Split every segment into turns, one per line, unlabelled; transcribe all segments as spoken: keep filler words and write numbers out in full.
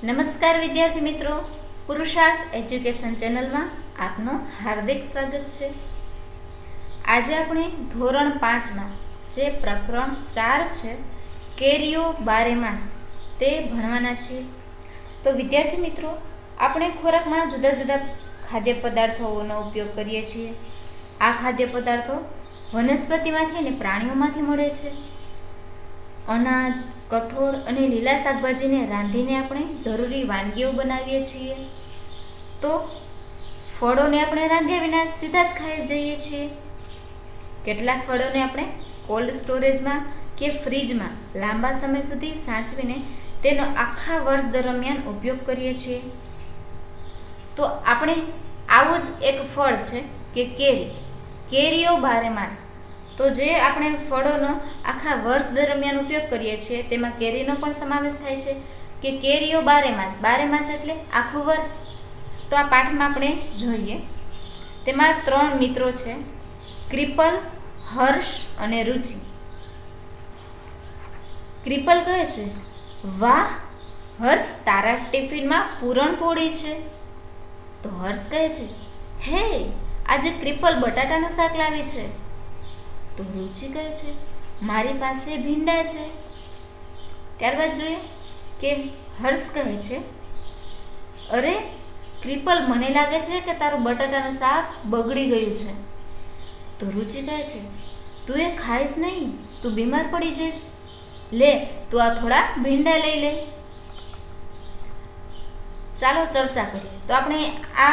નમસ્કાર વિદ્યાર્થી મિત્રો, પુરુષાર્થ એજ્યુકેશન ચેનલમાં આપનું હાર્દિક સ્વાગત છે। આજે આપણે ધોરણ પાંચમાં જે પ્રકરણ ચાર છે કેરીઓ બારેમાસ તે ભણવાના છીએ। તો વિદ્યાર્થી મિત્રો, આપણે ખોરાકમાં જુદા જુદા ખાદ્ય પદાર્થોનો ઉપયોગ કરીએ છીએ। આ ખાદ્ય પદાર્થો વનસ્પતિમાંથી અને પ્રાણીઓમાંથી મળે છે। અનાજ, કઠોળ અને લીલા શાકભાજીને રાંધીને આપણે જરૂરી વાનગીઓ બનાવીએ છીએ। તો ફળોને આપણે રાંધ્યા વિના સીધા જ ખાઈ જઈએ છીએ। કેટલાક ફળોને આપણે કોલ્ડ સ્ટોરેજમાં કે ફ્રીજમાં લાંબા સમય સુધી સાચવીને તેનો આખા વર્ષ દરમિયાન ઉપયોગ કરીએ છીએ। તો આપણે આવું જ એક ફળ છે કે કેરી, કેરીઓ બારેમાસ। તો જે આપણે ફળોનો આખા વર્ષ દરમિયાન ઉપયોગ કરીએ છીએ તેમાં કેરીનો પણ સમાવેશ થાય છે કે કેરીઓ બારેમાસ, બારેમાસ એટલે આખું વર્ષ। તો આ પાઠમાં આપણે જોઈએ, તેમાં ત્રણ મિત્રો છે, ક્રિપલ, હર્ષ અને રુચિ। ક્રિપલ કહે છે, વાહ હર્ષ, તારા ટિફિનમાં પૂરણપોળી છે। તો હર્ષ કહે છે, હે આજે ક્રિપલ બટાટાનું શાક લાવી છે। તો રુચિ કહે છે, મારી પાસે ભીંડા છે। ત્યારબાદ જોઈએ કે હર્ષ કહે છે, અરે ક્રિપલ, મને લાગે છે કે તારું બટાટાનું શાક બગડી ગયું છે। તો રુચિ કહે છે, તું એ ખાઈશ નહીં, તું બીમાર પડી જઈશ, લે તું આ થોડા ભીંડા લઈ લે। ચાલો ચર્ચા કરીએ। તો આપણે આ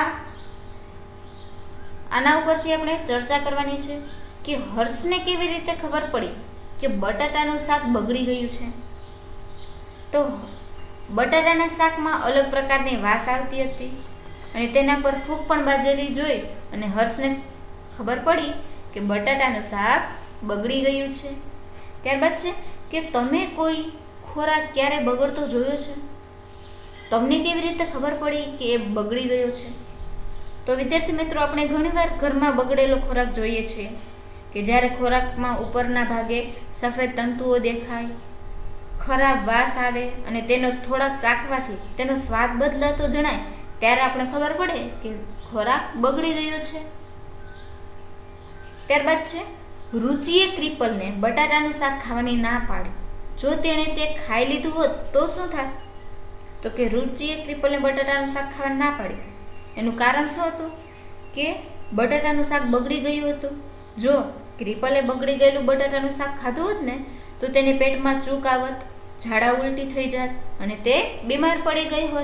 આના ઉપરથી આપણે ચર્ચા કરવાની છે કે હર્ષને કેવી રીતે ખબર પડી કે બટાટાનું શાક બગડી ગયું છે। તો બટાટાના શાકમાં અલગ પ્રકારની વાસ આવતી હતી અને તેના પર ફૂગ પણ બાજેલી જોઈ અને હર્ષને ખબર પડી કે બટાટાનું શાક બગડી ગયું છે। ત્યારબાદ છે કે તમે કોઈ ખોરાક ક્યારે બગડતો જોયો છે? તમને કેવી રીતે ખબર પડી કે એ બગડી ગયો છે? તો વિદ્યાર્થી મિત્રો, આપણે ઘણીવાર ઘરમાં બગડેલો ખોરાક જોઈએ છીએ કે જ્યારે ખોરાકમાં ઉપરના ભાગે સફેદ તંતુઓ દેખાય, ખરાબ વાસ આવે અને તેનો થોડાક ચાખવાથી તેનો સ્વાદ બદલાતો જણાય, ત્યારે આપણે ખબર પડે કે ખોરાક બગડી ગયો છે। ત્યારબાદ છે, રુચિએ ક્રિપલને બટાટાનું શાક ખાવાની ના પાડી। જો તેણે તે ખાઈ લીધું હોત તો શું થાત? તો કે રુચિએ ક્રિપલને બટાટાનું શાક ખાવાની ના પાડી, એનું કારણ શું હતું કે બટાટાનું શાક બગડી ગયું હતું। જો ક્રિપલે બગડી ગયેલું બટાટાનું શાક ખાધું હોત ને તો તેને પેટમાં ચૂક આવત, ઝાડા ઉલટી થઈ જાત અને તે બીમાર પડી ગઈ હોત।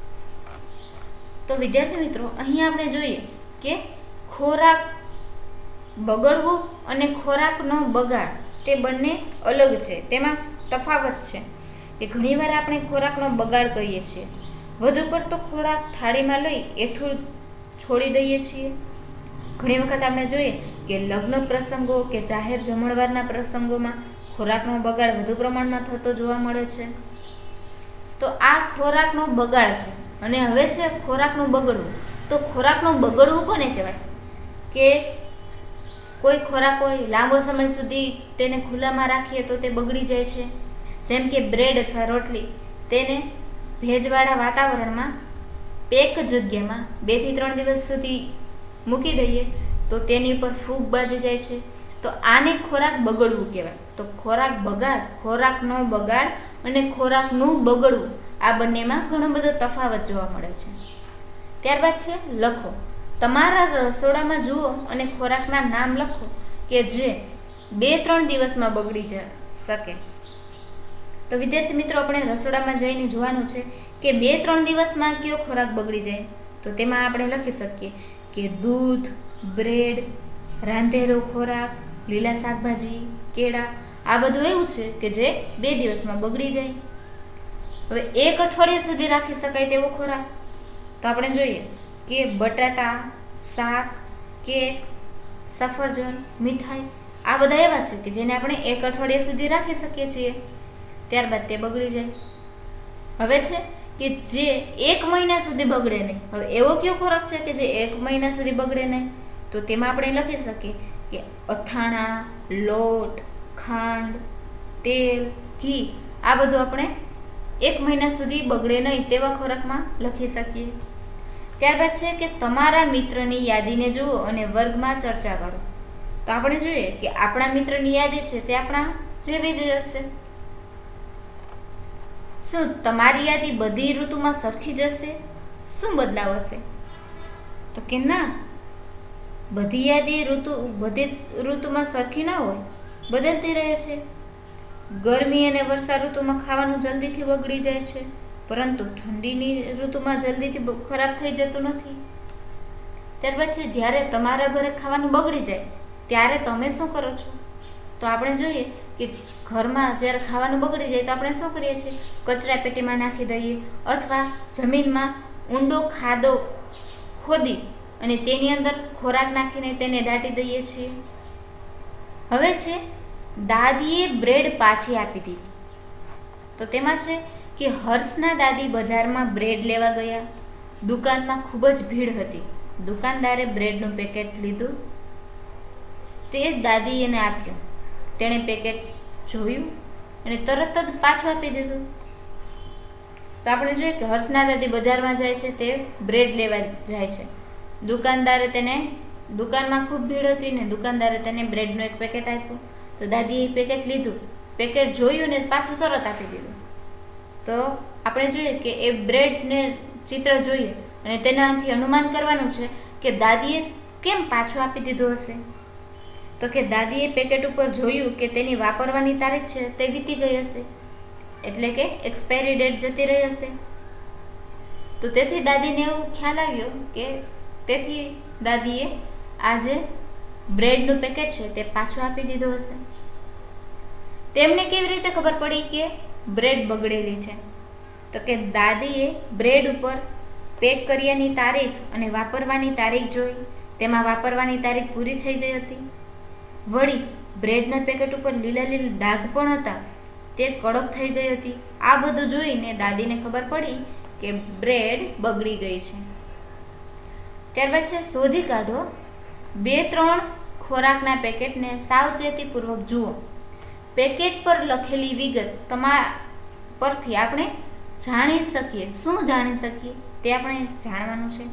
તો વિદ્યાર્થી મિત્રો, અહીંયા આપણે જોઈએ કે ખોરાક બગડવું અને ખોરાકનો બગાડ તે બંને અલગ છે, તેમાં તફાવત છે કે ઘણીવાર આપણે ખોરાકનો બગાડ કરીએ છીએ, વધુ પડતો ખોરાક થાળીમાં લઈ એઠું છોડી દઈએ છીએ। ઘણી વખત આપણે જોઈએ કે લગ્ન પ્રસંગો કે જાહેર જમણવારના પ્રસંગોમાં ખોરાકનો બગાડ વધુ પ્રમાણમાં થતો જોવા મળે છે। તો આ ખોરાકનો બગાડ છે। અને હવે છે ખોરાકનું બગડવું। તો ખોરાકનું બગડવું કોને કહેવાય? કે કોઈ ખોરાક હોય, લાંબો સમય સુધી તેને ખુલ્લામાં રાખીએ તો તે બગડી જાય છે, જેમ કે બ્રેડ અથવા રોટલી, તેને ભેજવાળા વાતાવરણમાં પેક જગ્યામાં બે થી ત્રણ દિવસ સુધી મૂકી દઈએ તો તેની ઉપર ફૂગ બાજી જાય છે। તો આને ખોરાક બગડવું કહેવાય। તો ખોરાક બગાડ, ખોરાકનો બગાડ અને ખોરાકનું બગડવું, આ બંનેમાં ઘણો બધો તફાવત જોવા મળે છે। ત્યારબાદ છે લખો। તમારા રસોડામાં જુઓ અને ખોરાકના નામ લખો કે જે બે ત્રણ દિવસમાં બગડી શકે। તો વિદ્યાર્થી મિત્રો, આપણે રસોડામાં જઈને જોવાનું છે કે બે ત્રણ દિવસમાં કયો ખોરાક બગડી જાય। તો તેમાં આપણે લખી શકીએ કે દૂધ, બ્રેડ, રાંધેલો ખોરાક, લીલા શાકભાજી, કેળા, આ બધું એવું છે કે જે બે દિવસમાં બગડી જાય। હવે એક અઠવાડિયા સુધી રાખી શકાય તેવો ખોરાક, તો આપણે જોઈએ કે બટાટા, શાક, કેક, સફરજન, મીઠાઈ, આ બધા એવા છે કે જેને આપણે એક અઠવાડિયા સુધી રાખી શકીએ છીએ, ત્યારબાદ તે બગડી જાય। હવે છે કે જે એક મહિના સુધી બગડે નહીં। હવે એવો કયો ખોરાક છે કે જે એક મહિના સુધી બગડે નહીં? તો તેમાં આપણે લખી શકીએ કે અથાણા, લોટ, ખાંડ, તેલ, ઘી, આ બધું આપણે એક મહિના સુધી બગડે નહીં તેવા ખોરાકમાં લખી શકીએ. ત્યારબાદ છે કે તમારા મિત્રની યાદીને જુઓ અને વર્ગમાં ચર્ચા કરો. તો આપણે જોઈએ કે આપણા મિત્રની યાદી છે તે આપણા જેવી જ હશે. શું તમારી યાદી બધી ઋતુમાં સરખી જ હશે? શું બદલાવ હશે? તો કે ના, બધી યાદી ઋતુ બધી ઋતુમાં સરખી ના હોય, બદલતી રહે છે. ગરમી અને વર્ષા ઋતુમાં ખાવાનું જલ્દીથી બગડી જાય છે, પરંતુ ઠંડીની ઋતુમાં જલ્દીથી ખરાબ થઈ જતું નથી. ત્યાર પછી જ્યારે તમારા ઘરે ખાવાનું બગડી જાય ત્યારે તમે શું કરો છો? તો આપણે જોઈએ કે ઘરમાં જ્યારે ખાવાનું બગડી જાય તો આપણે શું કરીએ છીએ? કચરા પેટીમાં નાખી દઈએ અથવા જમીનમાં ઊંડો ખાડો ખોદી અને તેની અંદર ખોરાક નાખીને તેને દાટી દઈએ છીએ. હવે છે દાદીએ બ્રેડ પાછી આપી દીધી. તો તેમાં છે કે હર્ષના દાદી બજારમાં બ્રેડ લેવા ગયા. દુકાનમાં ખૂબ જ ભીડ હતી. દુકાનદારે બ્રેડનું પેકેટ લીધું, તે દાદી એને આપ્યું. તેણે પેકેટ જોયું અને તરત જ પાછું આપી દીધું. તો આપણે જોઈએ કે હર્ષના દાદી બજારમાં જાય છે, તે બ્રેડ લેવા જાય છે. દુકાનદારે તેને દુકાનમાં ખૂબ ભીડ હતી ને દુકાનદારે તેને બ્રેડનું એક પેકેટ આપ્યું. તો દાદીએ પેકેટ લીધું, પેકેટ જોયું ને પાછું તરત આપી દીધું. તો આપણે જોઈએ કે એ બ્રેડને ચિત્ર જોઈએ અને તેનાથી અનુમાન કરવાનું છે કે દાદીએ કેમ પાછું આપી દીધું હશે. તો કે દાદીએ પેકેટ ઉપર જોયું કે તેની વાપરવાની તારીખ છે તે વીતી ગઈ હશે, એટલે કે એક્સપાયરી ડેટ જતી રહી હશે. તો તેથી દાદીને એવું ખ્યાલ આવ્યો કે તેથી દાદીએ આ જે બ્રેડનું પેકેટ છે તે પાછું આપી દીધું હશે. તેમને કેવી રીતે ખબર પડી કે બ્રેડ બગડેલી છે? તો કે દાદીએ બ્રેડ ઉપર પેક કર્યાની તારીખ અને વાપરવાની તારીખ જોઈ. તેમાં વાપરવાની તારીખ પૂરી થઈ ગઈ હતી. વળી બ્રેડના પેકેટ ઉપર લીલા લીલા ડાઘ પણ હતા, તે કડક થઈ ગઈ હતી. આ બધું જોઈને દાદીને ખબર પડી કે બ્રેડ બગડી ગઈ છે. ત્યારબાદ છે શોધી કાઢો. બે ત્રણ ખોરાકના પેકેટને સાવચેતીપૂર્વક જુઓ. પેકેટ પર લખેલી વિગત તમારા પરથી આપણે જાણી શકીએ. શું જાણી શકીએ તે આપણે જાણવાનું છે.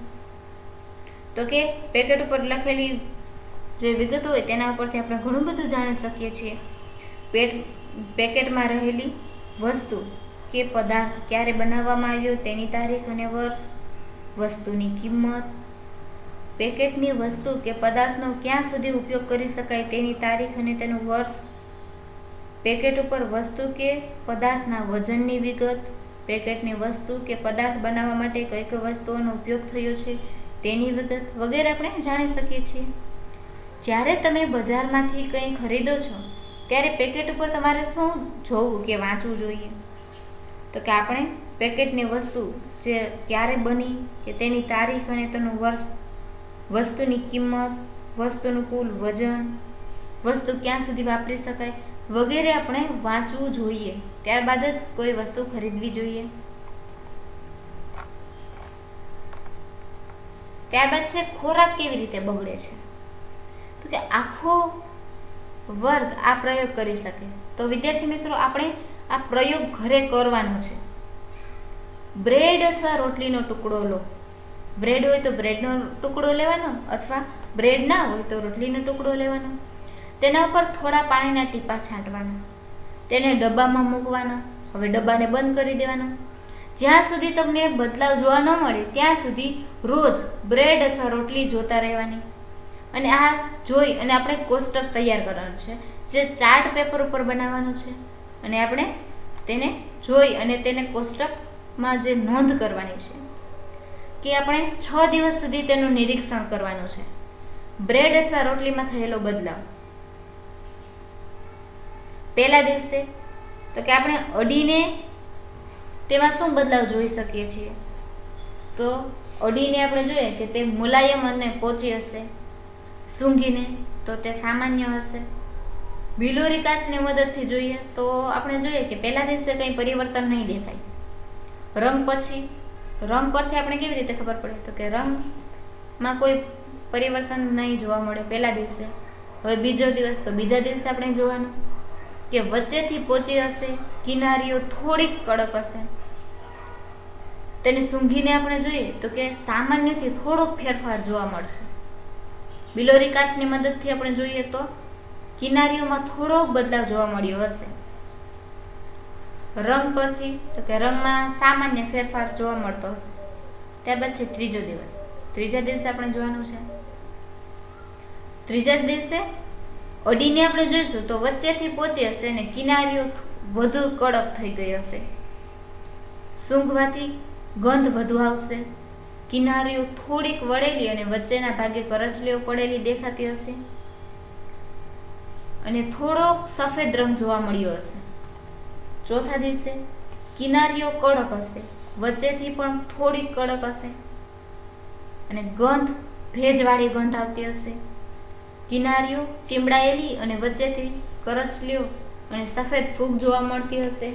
તો કે પેકેટ ઉપર લખેલી જે વિગતો હોય તેના ઉપરથી આપણે ઘણું બધું જાણી શકીએ છીએ. પેટ પેકેટમાં રહેલી વસ્તુ કે પદાર્થ ક્યારે બનાવવામાં આવ્યો તેની તારીખ અને વર્ષ, વસ્તુની કિંમત, પેકેટની વસ્તુ કે પદાર્થનો ક્યાં સુધી ઉપયોગ કરી શકાય તેની તારીખ અને તેનું વર્ષ, પેકેટ ઉપર વસ્તુ કે પદાર્થના વજનની વિગત, પેકેટની વસ્તુ કે પદાર્થ બનાવવા માટે કઈ કઈ વસ્તુઓનો ઉપયોગ થયો છે તેની વિગત વગેરે આપણે જાણી શકીએ છીએ. જ્યારે તમે બજારમાંથી કંઈ ખરીદો છો ત્યારે પેકેટ ઉપર તમારે શું જોવું કે વાંચવું જોઈએ? તો કે આપણે પેકેટની વસ્તુ જે ક્યારે બની કે તેની તારીખ અને તેનું વર્ષ, વસ્તુની કિંમત, વસ્તુનું કુલ વજન, વસ્તુ ક્યાં સુધી વાપરી શકાય વગેરે આપણે વાંચવું જોઈએ. ત્યારબાદ જ કોઈ વસ્તુ ખરીદવી જોઈએ. ત્યારબાદ છે ખોરાક કેવી રીતે બગડે છે? તો કે આખો વર્ગ આ પ્રયોગ કરી શકે. તો વિદ્યાર્થી મિત્રો, આપણે આ પ્રયોગ ઘરે કરવાનો છે. બ્રેડ અથવા રોટલીનો ટુકડો લો. બ્રેડ હોય તો બ્રેડનો ટુકડો લેવાનો અથવા બ્રેડ ના હોય તો રોટલીનો ટુકડો લેવાનો. તેના ઉપર થોડા પાણીના ટીપા છાંટવાના. તેને ડબ્બામાં મૂકવાના. હવે ડબ્બાને બંધ કરી દેવાના. જ્યાં સુધી તમને બદલાવ જોવા ન મળે ત્યાં સુધી રોજ બ્રેડ અથવા રોટલી જોતા રહેવાની. અને આ જોઈ અને આપણે કોષ્ટક તૈયાર કરવાનું છે, જે ચાર્ટ પેપર ઉપર બનાવવાનું છે. અને આપણે તેને જોઈ અને તેને કોષ્ટકમાં જે નોંધ કરવાની છે કે આપણે છ દિવસ સુધી તેનું નિરીક્ષણ કરવાનું છે. બ્રેડ અથવા રોટલીમાં થયેલો બદલાવ. પહેલા દિવસે તો કે આપણે અડીને તેમાં શું બદલાવ જોઈ શકીએ છીએ? તો અડીને આપણે જોઈએ કે તે મુલાયમ અને પોચી હશે. સૂંઘીને તો તે સામાન્ય હશે. બિલોરી કાચની મદદથી જોઈએ તો આપણે જોઈએ કે પહેલા દિવસે કંઈ પરિવર્તન નહીં દેખાય. રંગ પછી રંગ પરથી આપણે કેવી રીતે ખબર પડે? તો કે રંગમાં કોઈ પરિવર્તન નહીં જોવા મળે પહેલા દિવસે. હવે બીજો દિવસ, તો બીજા દિવસે આપણે જોવાનું કે વચ્ચેથી પોચી હશે, કિનારીઓ થોડીક કડક હશે. તેને સૂંઘીને આપણે જોઈએ તો કે સામાન્યથી થોડોક ફેરફાર જોવા મળશે. બિલોરી કાચની મદદથી આપણે જોઈએ તો કિનારીઓમાં થોડોક બદલાવ જોવા મળ્યો હશે. રંગ પરથી તો કે રંગમાં સામાન્ય ફેરફાર જોવા મળતો હશે. ત્યારબાદ છે ત્રીજો દિવસ. ત્રીજા દિવસે આપણે જોવાનું છે. ત્રીજા દિવસે અડીને આપણે જોઈશું તો વચ્ચેથી પહોંચી હશે અને કિનારીઓ વધુ કડક થઈ ગઈ હશે. સૂંઘવાથી ગંધ વધુ આવશે. કિનારીઓ થોડીક વળેલી અને વચ્ચેના ભાગે કરચલીઓ પડેલી દેખાતી હશે અને થોડોક સફેદ રંગ જોવા મળ્યો હશે. ચોથા દિવસે કિનારીઓ કડક હશે, વચ્ચેથી પણ થોડીક કડક હશે અને ગંધ ભેજવાળી ગંધ આવતી હશે. કિનારીઓ ચીમડાયેલી અને વચ્ચેથી કરચલીઓ અને સફેદ ફૂગ જોવા મળતી હશે.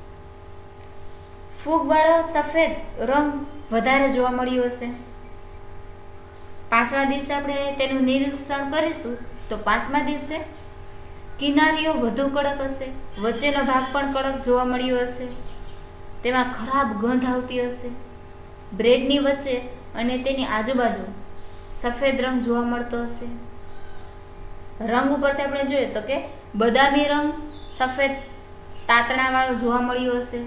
ફૂગવાળો સફેદ રંગ વધારે જોવા મળ્યો હશે. પાંચમા દિવસે આપણે તેનું નિરીક્ષણ કરીશું તો પાંચમા દિવસે કિનારીઓ વધુ કડક હશે, વચ્ચેનો ભાગ પણ કડક જોવા મળ્યો હશે. તેમાં ખરાબ ગંધ આવતી હશે. બ્રેડની વચ્ચે અને તેની આજુબાજુ સફેદ રંગ જોવા મળતો હશે. રંગ ઉપરથી આપણે જોઈએ તો કે બદામી રંગ સફેદ તાતણા વાળો જોવા મળ્યો હશે.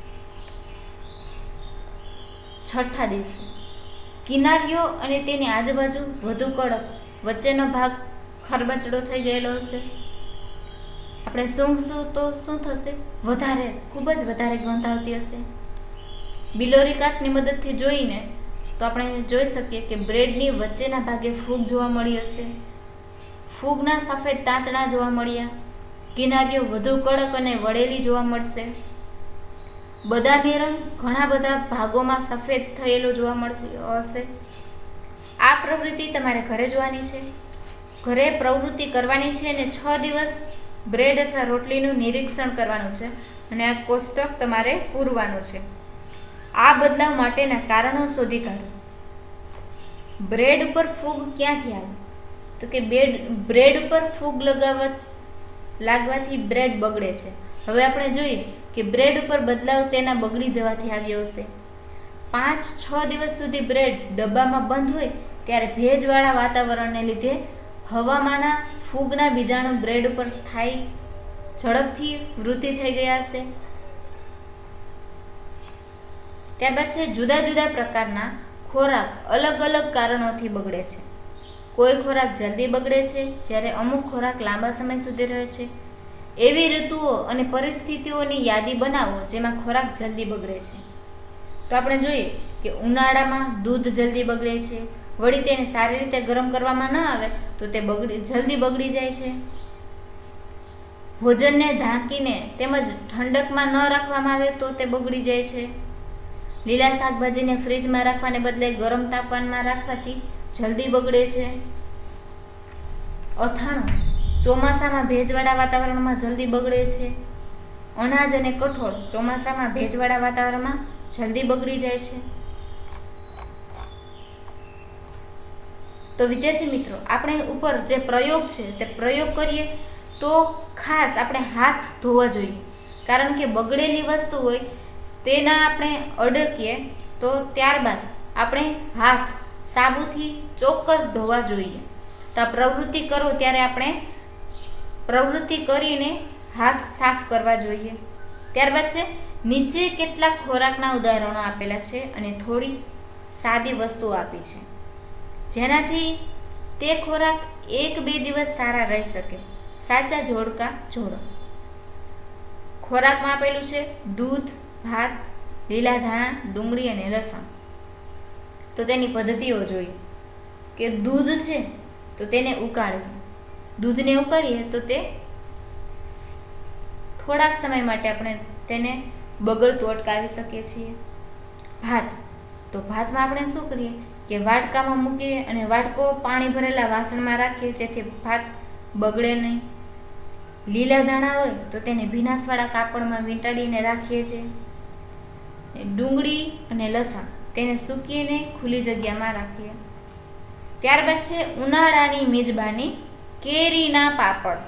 છઠ્ઠા દિવસે કિનારીઓ અને તેની આજુબાજુ વધુ કડક, વચ્ચેનો ભાગ ખરબચડો થઈ ગયેલો હશે. આપણે સૂંઘશું તો શું થશે? વધારે, ખૂબ જ વધારે ગંધ આવતી હશે. બિલોરી કાચની મદદથી જોઈને તો આપણે જોઈ શકીએ કે બ્રેડની વચ્ચેના ભાગે ફૂગ જોવા મળી હશે. ફૂગના સફેદ તાંતણા જોવા મળ્યા. કિનારીઓ વધુ કડક અને વળેલી જોવા મળશે. બદામી રંગ ઘણા બધા ભાગોમાં સફેદ થયેલો જોવા મળશે હશે. આ પ્રવૃત્તિ તમારે ઘરે જોવાની છે, ઘરે પ્રવૃત્તિ કરવાની છે અને છ દિવસ બ્રેડ અથવા રોટલીનું નિરીક્ષણ કરવાનું છે અને આ કોષ્ટક તમારે પૂરવાનું છે. આ બદલાવ માટેના કારણો શોધી કાઢો. બ્રેડ ઉપર ફૂગ ક્યાંથી આવે? તો કે બ્રેડ બ્રેડ ઉપર ફૂગ લગાવવા લાગવાથી બ્રેડ બગડે છે. હવે આપણે જોઈએ કે બ્રેડ ઉપર બદલાવ તેના બગડી જવાથી આવ્યો હશે. પાંચ છ દિવસ સુધી બ્રેડ ડબ્બામાં બંધ હોય ત્યારે ભેજવાળા વાતાવરણને લીધે હવામાંના ફૂગના બીજાણુ બ્રેડ ઉપર સ્થાયી ઝડપથી વૃદ્ધિ થઈ ગયા હશે. ત્યારબાદ છે જુદા જુદા પ્રકારના ખોરાક અલગ અલગ કારણોથી બગડે છે. કોઈ ખોરાક જલ્દી બગડે છે જ્યારે અમુક ખોરાક લાંબા સમય સુધી રહે છે. એવી ઋતુઓ અને પરિસ્થિતિઓની યાદી બનાવો જેમાં ખોરાક જલ્દી બગડે છે. તો આપણે જોઈએ કે ઉનાળામાં દૂધ જલ્દી બગડે છે. વળી તેને સારી રીતે ગરમ કરવામાં ન આવે તો તે બગડી જલ્દી બગડી જાય છે. ભોજનને ઢાંકીને તેમજ ઠંડકમાં ન રાખવામાં આવે તો તે બગડી જાય છે. લીલા શાકભાજીને ફ્રીજમાં રાખવાને બદલે ગરમ તાપમાનમાં રાખવાથી જલ્દી બગડે છે. અથાણું ચોમાસામાં ભેજવાળા વાતાવરણમાં જલ્દી બગડે છે. અનાજ અને કઠોળ ચોમાસામાં ભેજવાળા વાતાવરણમાં જલ્દી બગડી જાય છે. તો વિદ્યાર્થી મિત્રો, આપણે ઉપર જે પ્રયોગ છે તે પ્રયોગ કરીએ તો ખાસ આપણે હાથ ધોવા જોઈએ, કારણ કે બગડેલી વસ્તુ હોય તેના આપણે અડકીએ તો ત્યારબાદ આપણે હાથ સાબુથી ચોક્કસ ધોવા જોઈએ. તો આ પ્રવૃત્તિ કરો ત્યારે આપણે પ્રવૃત્તિ કરીને હાથ સાફ કરવા જોઈએ. ત્યારબાદ છે નીચે કેટલાક ખોરાકના ઉદાહરણો આપેલા છે અને થોડી સાદી વસ્તુઓ આપી છે જેનાથી તે ખોરાક એક બે દિવસ સારા રહી શકે. સાચા જોડકા જોડો. ખોરાકમાં આપેલું છે દૂધ, ભાત, લીલા ધાણા, ડુંગળી અને લસણ. તો તેની પદ્ધતિઓ જોઈએ કે દૂધ છે તો તેને ઉકાળીએ. દૂધને ઉકાળીએ તો તે થોડાક સમય માટે આપણે તેને બગડતું અટકાવી શકીએ છીએ. ભાત, તો ભાતમાં આપણે શું કરીએ કે વાટકામાં મૂકીએ અને વાટકો પાણી ભરેલા વાસણમાં રાખીએ જેથી ભાત બગડે નહીં. લીલા ધાણા હોય તો તેને ભીનાશવાળા કાપડમાં વીંટાડીને રાખીએ છીએ. ડુંગળી અને લસણ તેને સૂકીને ખુલ્લી જગ્યામાં રાખીએ. ત્યારબાદ છે ઉનાળાની મેજબાની કેરીના પાપડ.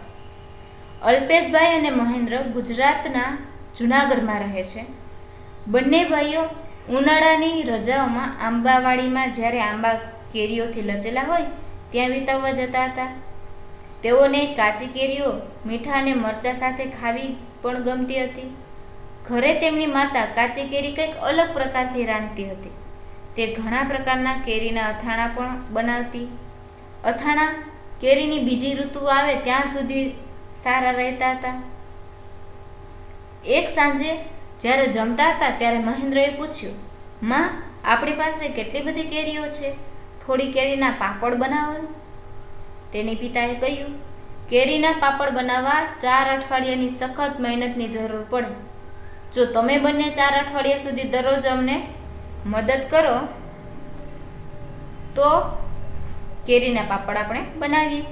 અલ્પેશભાઈ અને મહેન્દ્ર ગુજરાતના જૂનાગઢમાં રહે છે. બંને ભાઈઓ ઉનાળાની રજાઓમાં આંબાવાડીમાં જ્યારે આંબા કેરીઓથી લચેલા હોય ત્યાં વિતાવવા જતા હતા. તેઓને કાચી કેરીઓ મીઠા અને મરચાં સાથે ખાવી પણ ગમતી હતી. ઘરે તેમની માતા કાચી કેરી કંઈક અલગ પ્રકારથી રાંધતી હતી. તે ઘણા પ્રકારના કેરીના અથાણા પણ બનાવતી. અથાણા કેરીની બીજી ઋતુ આવે ત્યાં સુધી સારા રહેતા હતા. એક સાંજે જ્યારે જમતા હતા ત્યારે મહેન્દ્રએ પૂછ્યું, માં, આપણી પાસે કેટલી બધી કેરીઓ છે, થોડી કેરીના પાપડ બનાવો. તેની પિતાએ કહ્યું, કેરીના પાપડ બનાવવા ચાર અઠવાડિયાની સખત મહેનતની જરૂર પડે. જો તમે બંને ચાર અઠવાડિયા સુધી દરરોજ અમને મદદ કરો તો કેરીના પાપડ આપણે બનાવીએ.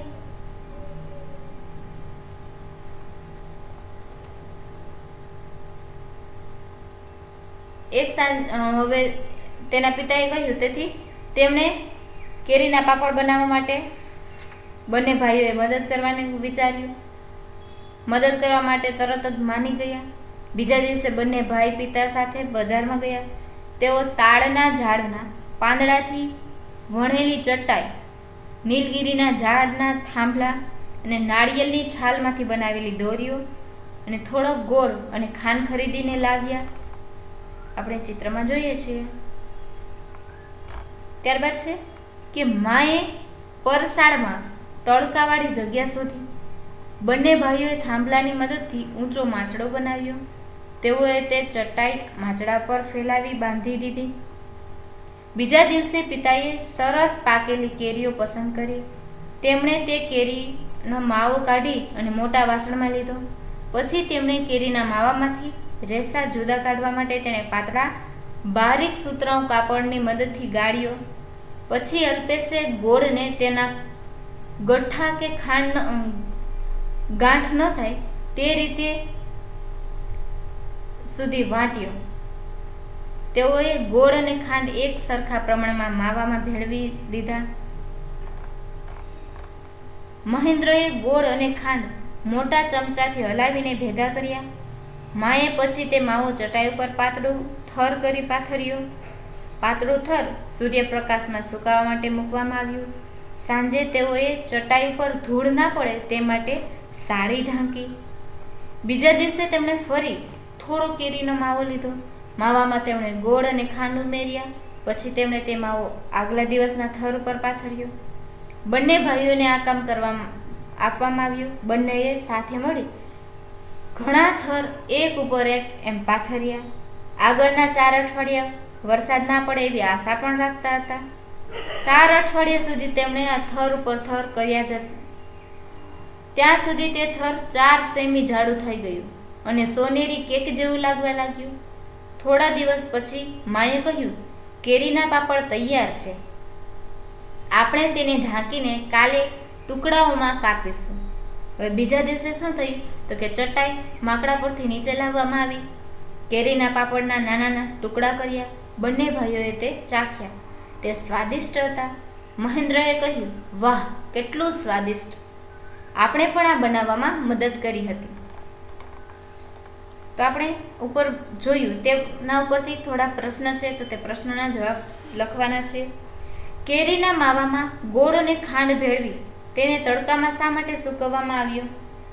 એક સાંજ હવે તેના પિતાએ કહ્યું, તેથી તેમણે કેરીના પાપડ બનાવવા માટે બંને ભાઈઓએ મદદ કરવાનું વિચાર્યું. મદદ કરવા માટે તરત જ માની ગયા. બીજા દિવસે બંને ભાઈ પિતા સાથે બજારમાં ગયા. તેઓ તાડના ઝાડના પાંદડાથી વણેલી ચટાઈ, નીલગીરીના ઝાડના થાંભલા અને નાળિયેરની છાલમાંથી બનાવેલી દોરીઓ અને થોડો ગોળ અને ખાંડ ખરીદીને લાવ્યા. આપણે ચિત્રમાં જોઈએ છીએ. ત્યારબાદ છે કે માએ પરસાળમાં તડકાવાળી જગ્યા શોધી. બંને ભાઈઓએ થાંભલાની મદદથી ઊંચો માંચડો બનાવ્યો. તેઓએ તે ચટાઈ માંચડા પર ફેલાવી બાંધી દીધી. બીજા દિવસે પિતાએ સરસ પાકેલી કેરીઓ પસંદ કરી. તેમણે તે કેરીનો માવો કાઢી અને મોટા વાસણમાં લીધો. પછી તેમણે કેરીના માવામાંથી રેસા જુદા કાઢવા માટે તેને પાતળા બારીક સુતરાઉ કાપડની મદદથી ગાળ્યો. પછી અલ્પેશે ગોળને તેના ગઠ્ઠા કે ખાંડ ગાંઠ ન થાય તે રીતે સુધી વાટ્યો. તેઓએ ગોળ અને ખાંડ એક સરખા પ્રમાણમાં માવામાં ભેળવી દીધા. મહેન્દ્રએ ગોળ અને ખાંડ મોટા ચમચાથી હલાવીને ભેગા કર્યા. માએ પછી તે માવો ચટાઈ ઉપર પાતળું થર કરી પાથર્યો. પાતળું થર સૂર્યપ્રકાશમાં સુકાવા માટે મૂકવામાં આવ્યું. સાંજે તેઓએ ચટાઈ ઉપર ધૂળ ના પડે તે માટે સાડી ઢાંકી. બીજા દિવસે તેમણે ફરી થોડો કેરીનો માવો લીધો. માવામાં તેમણે ગોળ અને ખાંડ ઉમેર્યા. પછી તેમણે તે માવો આગલા દિવસના થર ઉપર પાથર્યો. બંને ભાઈઓને આ કામ કરવામાં આપવામાં આવ્યું. બંનેએ સાથે મળી ઘણા થર એક ઉપર એક એમ પાથર્યા. આગળના ચાર અઠવાડિયા વરસાદ ના પડે એવી આશા પણ રાખતા હતા. ચાર અઠવાડિયા સુધી તેમણે આ થર ઉપર થર કર્યા જ ત્યાં સુધી તે થર ચાર સેમી જાડું થઈ ગયું અને સોનેરી કેક જેવું લાગવા લાગ્યું. થોડા દિવસ પછી માએ કહ્યું, કેરીના પાપડ તૈયાર છે. આપણે તેને ઢાંકીને કાલે ટુકડાઓમાં કાપીશું. હવે બીજા દિવસે શું થયું તો કે ચટાઈ માકડા પરથી નીચે લાવવામાં આવી. કેરીના પાપડના નાના નાના ટુકડા કર્યા. બંને ભાઈઓએ તે ચાખ્યા. તે સ્વાદિષ્ટ હતા. મહેન્દ્રએ કહ્યું, વાહ, કેટલું સ્વાદિષ્ટ! આપણે પણ આ બનાવવામાં મદદ કરી હતી. તો આપણે ઉપર જોયું તેના ઉપરથી થોડા પ્રશ્ન છે, તો તે પ્રશ્નના જવાબ લખવાના છે. કેરીના માવામાં ગોળ અને ખાંડ ભેળવી તેને તડકામાં શા માટે સૂકવવામાં આવ્યો?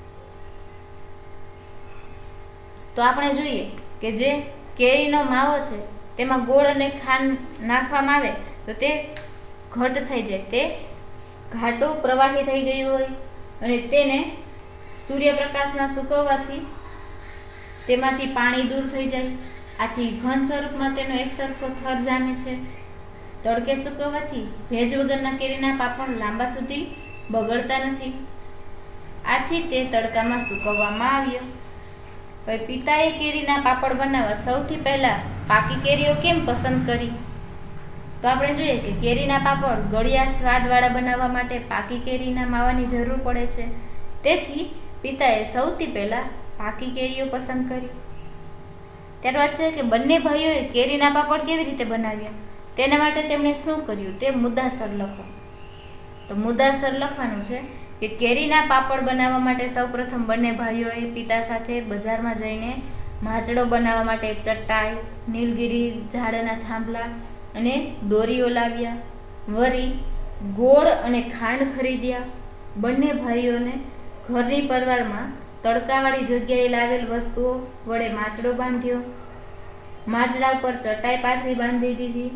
તો આપણે જોઈએ કે જે કેરીનો માવો છે તેમાં ગોળ અને ખાંડ નાખવામાં આવે તો તે ઘટ થઈ જાય, તે ઘાટું પ્રવાહી થઈ ગયું હોય અને તેને સૂર્યપ્રકાશમાં સૂકવવાથી તેમાંથી પાણી દૂર થઈ જાય. આથી ઘન સ્વરૂપમાં તેનો એક સરખો થર જામે છે. તડકે સૂકવવાથી ભેજ વગરના કેરીના પાપડ લાંબા સુધી બગડતા નથી. આથી તે તડકામાં સૂકવવામાં આવ્યો. હવે પિતાએ કેરીના પાપડ બનાવવા સૌથી પહેલા પાકી કેરીઓ કેમ પસંદ કરી? તો આપણે જોઈએ કે કેરીના પાપડ ગળ્યા સ્વાદવાળા બનાવવા માટે પાકી કેરીના માવાની જરૂર પડે છે. તેથી પિતાએ સૌથી પહેલા પાકી કેરીઓ પસંદ કરી. ત્યારબાદ છે કે બંને ભાઈઓએ કેરીના પાપડ કેવી રીતે બનાવ્યા તેના માટે તેમણે શું કર્યું તે મુદ્દાસર લખો. તો મુદ્દાસર લખવાનું છે કે કેરીના પાપડ બનાવવા માટે સૌપ્રથમ બંને ભાઈઓએ પિતા સાથે બજારમાં જઈને માચડો બનાવવા માટે ચટાઈ, નીલગિરી ઝાડના થાંભલા અને દોરીઓ લાવ્યા. વળી ગોળ અને ખાંડ ખરીદ્યા. બંને ભાઈઓને ઘરની પરવારમાં તડકાવાળી જગ્યાએ લાવેલ વસ્તુઓ વડે માચડો બાંધ્યો. માચડા ઉપર ચટાઈ પાથરી બાંધી દીધી.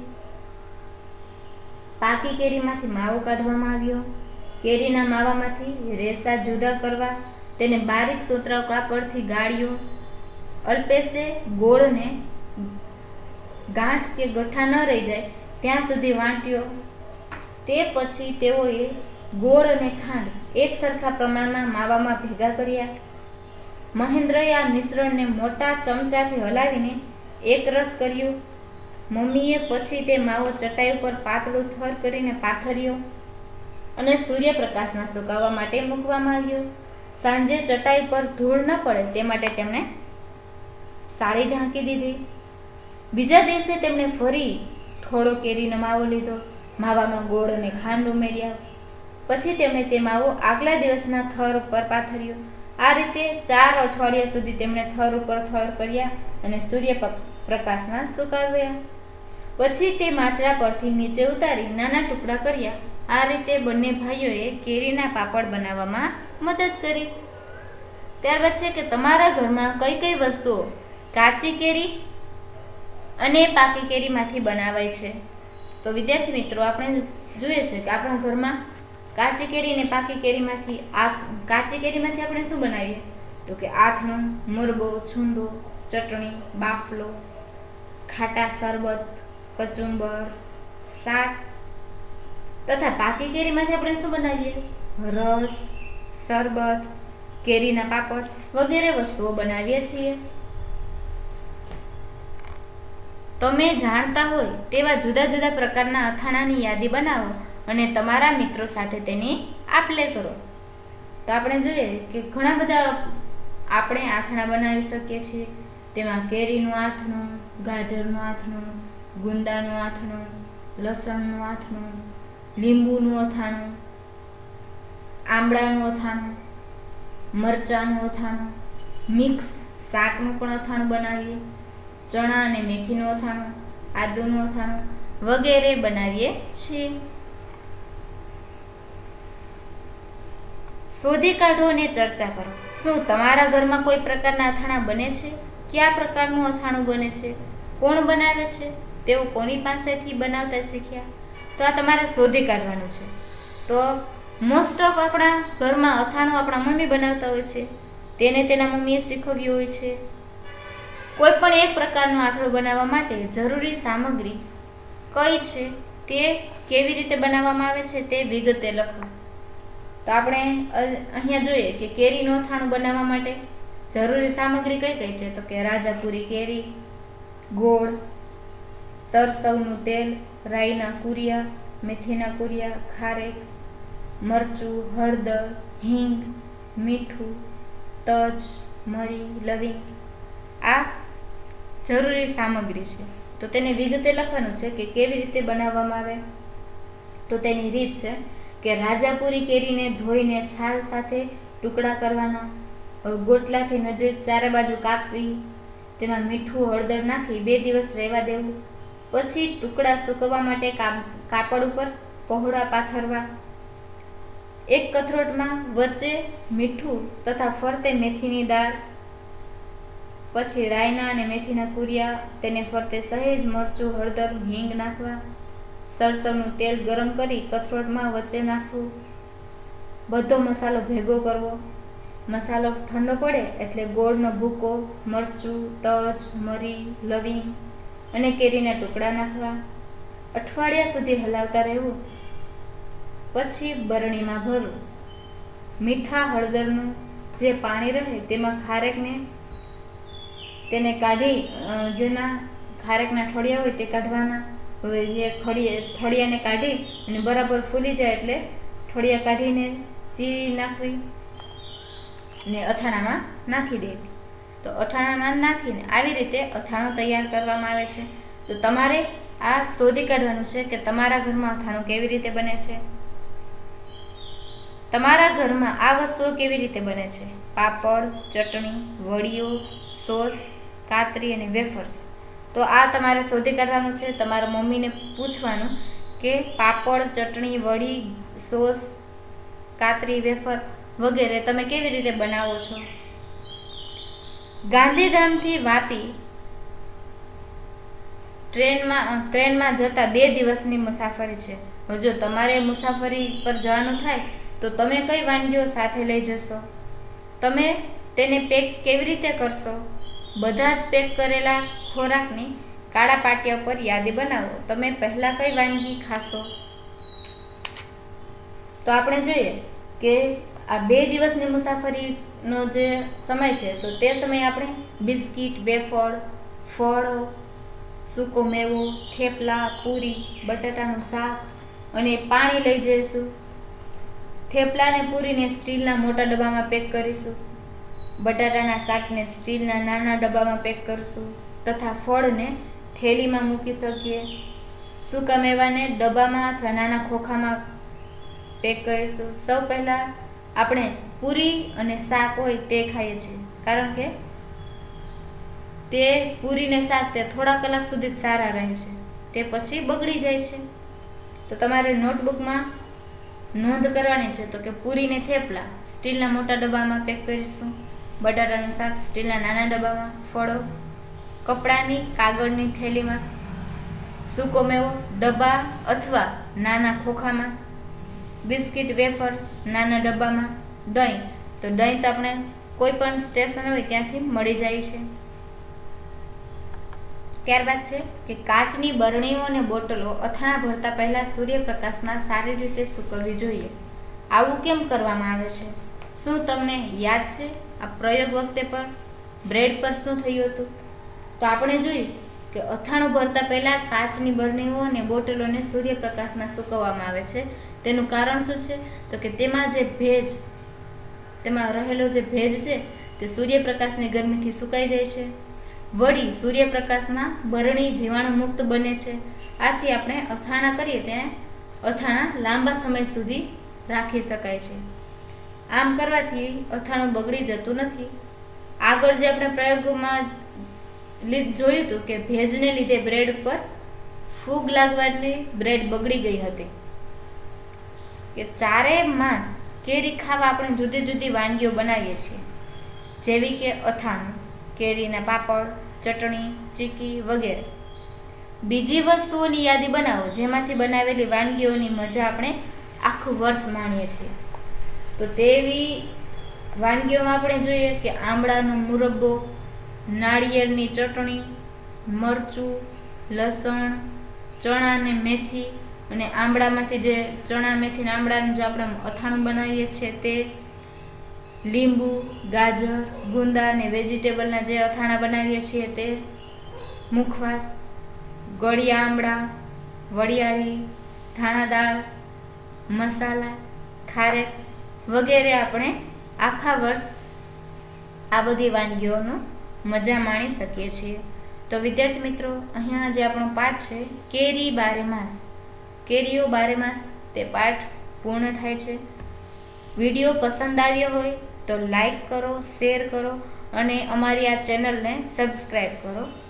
પાકી કેરીમાંથી માવો કાઢવામાં આવ્યો. કેરીના માવામાંથી રેસા જુદા કરવા તેને બારીક સુતરાઉ કાપડથી ગાળ્યો. અલ્પેશે ગોળને ગાંઠ કે ગઠ્ઠા ન રહી જાય ત્યાં સુધી વાંટ્યો. તે પછી તેઓએ ગોળ અને ખાંડ એક સરખા પ્રમાણમાં માવામાં ભેગા કર્યા. મહેન્દ્રએ આ મિશ્રણને મોટા ચમચાથી હલાવીને એક રસ કર્યો. મમ્મીએ પછી તે માવો ચટાઈ ઉપર પાતળું થર કરીને પાથર્યો અને સૂર્યપ્રકાશમાં સુકાવવા માટે મૂકવામાં આવ્યો. સાંજે ચટાઈ પર ધૂળ ન પડે તે માટે તેમણે સાડી ઢાંકી દીધી. બીજા દિવસે તેમણે ફરી થોડો કેરીનો માવો લીધો. માવામાં ગોળ અને ખાંડ ઉમેર્યા. પછી તેમણે તે માવો આગલા દિવસના થર ઉપર પાથર્યો. આ રીતે ચાર અઠવાડિયા સુધી તેમણે થર ઉપર થર કર્યા અને સૂર્ય પ્રકાશમાં સુકાવ્યા. પછી તે માચડા પરથી નીચે ઉતારી નાના ટુકડા કર્યા. આ રીતે બંને ભાઈઓએ કેરીના પાપડ બનાવવામાં મદદ કરી. ત્યારબાદ છે કે તમારા ઘરમાં કઈ કઈ વસ્તુઓ કાચી કેરી અને પાકી કેરીમાંથી બનાવાય છે? તો વિદ્યાર્થી મિત્રો, આપણે જોઈએ છે કે આપણા ઘરમાં કાચી કેરી અને પાકી કેરીમાંથી આ કાચી કેરીમાંથી આપણે શું બનાવીએ? તો કે આથણું, મુરબો, છુંદો, ચટણી, બાફલો, ખાટા શરબત, કચુંબર, શાક. તથા પાકી કેરીમાંથી આપણે શું બનાવીએ? રસ, શરબત, કેરીના પાપડ વગેરે વસ્તુઓ બનાવીએ છીએ. તમે જાણતા હોય તેવા જુદા જુદા પ્રકારના અથાણાની યાદી બનાવો અને તમારા મિત્રો સાથે તેની આપ-લે કરો. તો આપણે જોઈએ કે ઘણા બધા આપણે આથણા બનાવી શકીએ છીએ. તેમાં કેરીનું આથણું, ગાજરનું આથણું, ગુંદાનું આથણું, લસણનું આથણું, લીંબુનું અથાણું, આંબળાનું અથાણું, મરચાંનું અથાણું, મિક્સ શાકનું પણ અથાણું બનાવીએ. ચણા અને મેથીનું અથાણું, આદુનું અથાણું વગેરે બનાવીએ છીએ. શોધી કાઢો અને ચર્ચા કરો. શું તમારા ઘરમાં કોઈ પ્રકારના અથાણા બને છે? કયા પ્રકારનું અથાણું બને છે? કોણ બનાવે છે? તેઓ કોની પાસેથી બનાવતા શીખ્યા? તો આ તમારે શોધી કાઢવાનું છે. તો મોસ્ટ ઓફ આપણા ઘરમાં અથાણું આપણા મમ્મી બનાવતા હોય છે. તેને તેના મમ્મીએ શીખવ્યું હોય છે. કોઈ પણ એક પ્રકારનું આથણું બનાવવા માટે જરૂરી સામગ્રી કઈ છે, તે કેવી રીતે બનાવવામાં આવે છે તે વિગતે લખો. તો આપણે અહીંયા જોઈએ કે કેરીનું અથાણું બનાવવા માટે જરૂરી સામગ્રી કઈ કઈ છે? તો કે રાજાપુરી કેરી, ગોળ, સરસવનું તેલ, રાઈના કુરિયા, મેથીના કુરિયા, ખારેક, મરચું, હળદર, હિંગ, મીઠું, તજ, મરી, લવિંગ આ જરૂરી સામગ્રી છે. તો તેને વિગતે લખવાનું છે કે કેવી રીતે બનાવવામાં આવે. તો તેની રીત છે કે રાજાપુરી કેરીને ધોઈને છાલ સાથે ટુકડા કરવાના. ગોટલાથી નજીક ચારે બાજુ કાપવી. તેમાં મીઠું, હળદર નાખી બે દિવસ રહેવા દેવું. પછી ટુકડા સૂકવવા માટે કાપડ ઉપર પહોળા પાથરવા. એક કથરોટમાં વચ્ચે મીઠું તથા ફરતે મેથીની દાળ, પછી રાયના અને મેથીના કુરિયા, તેને ફરતે સહેજ મરચું, હળદર, હિંગ નાખવા. સરસવનું તેલ ગરમ કરી કથરોટમાં વચ્ચે નાખવું. બધો મસાલો ભેગો કરવો. મસાલો ઠંડો પડે એટલે ગોળનો ભૂકો, મરચું, તજ, મરી, લવિંગ અને કેરીના ટુકડા નાખવા. અઠવાડિયા સુધી હલાવતા રહેવું. પછી બરણીમાં ભરવું. મીઠા હળદરનું જે પાણી રહે તેમાં ખારેકને તેને કાઢી જેના ખારેકના ઠળિયા હોય તે કાઢવાના. જે ઠળિયાને કાઢી અને બરાબર ફૂલી જાય એટલે ઠળિયા કાઢીને ચીરી નાખવી અને અથાણામાં નાખી દેવી. તો અથાણામાં નાખીને આવી રીતે અથાણું તૈયાર કરવામાં આવે છે. તો તમારે આ શોધી કાઢવાનું છે કે તમારા ઘરમાં અથાણું કેવી રીતે બને છે. તમારા ઘરમાં આ વસ્તુઓ કેવી રીતે બને છે? પાપડ, ચટણી, વડીઓ, સોસ કાતરી અને વેફર્સ. તો આ તમારે શોધી કાઢવાનું છે. તમારા મમ્મીને પૂછવાનું કે પાપડ, ચટણી, વડી, સોસ, કાતરી, વેફર વગેરે તમે કેવી રીતે બનાવો છો. ગાંધીધામથી વાપી ટ્રેનમાં ટ્રેનમાં જતા બે દિવસની મુસાફરી છે. જો તમારે મુસાફરી પર જવાનું થાય તો તમે કઈ વાનગીઓ સાથે લઈ જશો, તમે તેને પેક કેવી રીતે કરશો. બધા જ પેક કરેલા ખોરાકની કાળા પાટિયા પર યાદી બનાવો. તમે પહેલાં કઈ વાનગી ખાશો. તો આપણે જોઈએ કે આ બે દિવસની મુસાફરીનો જે સમય છે તો તે સમયે આપણે બિસ્કિટ, વેફર, ફળો, સૂકો મેવો, થેપલા, પૂરી, બટાટાનું શાક અને પાણી લઈ જઈશું. થેપલા અને પૂરીને સ્ટીલના મોટા ડબ્બામાં પેક કરીશું. બટાટાના શાકને સ્ટીલના નાના ડબ્બામાં પેક કરીશું તથા ફળને થેલીમાં મૂકી શકીએ. સૂકા મેવાને ડબ્બામાં અથવા નાના ખોખામાં પેક કરીશું. સૌ પહેલાં આપણે પૂરી અને શાક હોય તે ખાઈએ છીએ, કારણ કે તે પૂરીને શાક તે થોડા કલાક સુધી જ સારા રહે છે, તે પછી બગડી જાય છે. તો તમારે નોટબુકમાં નોંધ કરવાની છે તો કે પૂરીને થેપલા સ્ટીલના મોટા ડબ્બામાં પેક કરીશું. બટાટાનું શાક સ્ટીલના નાના ડબ્બામાં, ફળો કપડાની કાગળની થેલીમાં, સૂકો મેવો ડબ્બા અથવા નાના ખોખામાં, બિસ્કિટ, વેફર નાના ડબ્બામાં, દહીં તો દહીં તો આપણે કોઈ પણ સ્ટેશન હોય ત્યાંથી મળી જાય છે. ત્યારબાદ છે કે કાચની બરણીઓ અને બોટલો અથાણા ભરતા પહેલાં સૂર્યપ્રકાશમાં સારી રીતે સૂકવવી જોઈએ. આવું કેમ કરવામાં આવે છે? શું તમને યાદ છે આ પ્રયોગ વખતે પર બ્રેડ પર શું થયું હતું? તો આપણે જોયું કે અથાણું ભરતા પહેલાં કાચની બરણીઓ અને બોટલોને સૂર્યપ્રકાશમાં સૂકવવામાં આવે છે. તેનું કારણ શું છે? તો કે તેમાં જે ભેજ તેમાં રહેલો જે ભેજ છે તે સૂર્યપ્રકાશની ગરમીથી સુકાઈ જાય છે. વળી સૂર્યપ્રકાશમાં બરણી જીવાણુ મુક્ત બને છે. આથી આપણે અથાણા કરીએ ત્યાં અથાણા લાંબા સમય સુધી રાખી શકાય છે. આમ કરવાથી અથાણું બગડી જતું નથી. આગળ જે આપણે પ્રયોગમાં જોયું હતું કે ભેજને લીધે બ્રેડ પર ફૂગ લાગવાની બ્રેડ બગડી ગઈ હતી. કે ચારે માસ કેરી ખાવા આપણે જુદી જુદી વાનગીઓ બનાવીએ છીએ, જેવી કે અથાણું, કેરીના પાપડ, ચટણી, ચીકી વગેરે. બીજી વસ્તુઓની યાદી બનાવો જેમાંથી બનાવેલી વાનગીઓની મજા આપણે આખું વર્ષ માણીએ છીએ. તો તેવી વાનગીઓમાં આપણે જોઈએ કે આંબળાનો મુરબ્બો, નાળિયેરની ચટણી, મરચું, લસણ, ચણા અને મેથી અને આંબળામાંથી જે ચણા, મેથી અને આંબળાનું જે આપણે અથાણું બનાવીએ છીએ તે, લીંબુ, ગાજર, ગુંદા અને વેજીટેબલના જે અથાણા બનાવીએ છીએ તે, મુખવાસ, ગળિયા આંબળા, વરિયાળી, ધાણા દાળ, મસાલા, ખારેક વગેરે આપણે આખા વર્ષ આ બધી વાનગીઓનો મજા માણી શકીએ છીએ. તો વિદ્યાર્થી મિત્રો, અહીંયા જે આપણો પાઠ છે કેરી બારે માસ, કેરીઓ બારે માસ, તે પાઠ પૂર્ણ થાય છે. વિડીયો પસંદ આવ્યો હોય તો લાઈક કરો, શેર કરો અને અમારી આ ચેનલને સબસ્ક્રાઈબ કરો.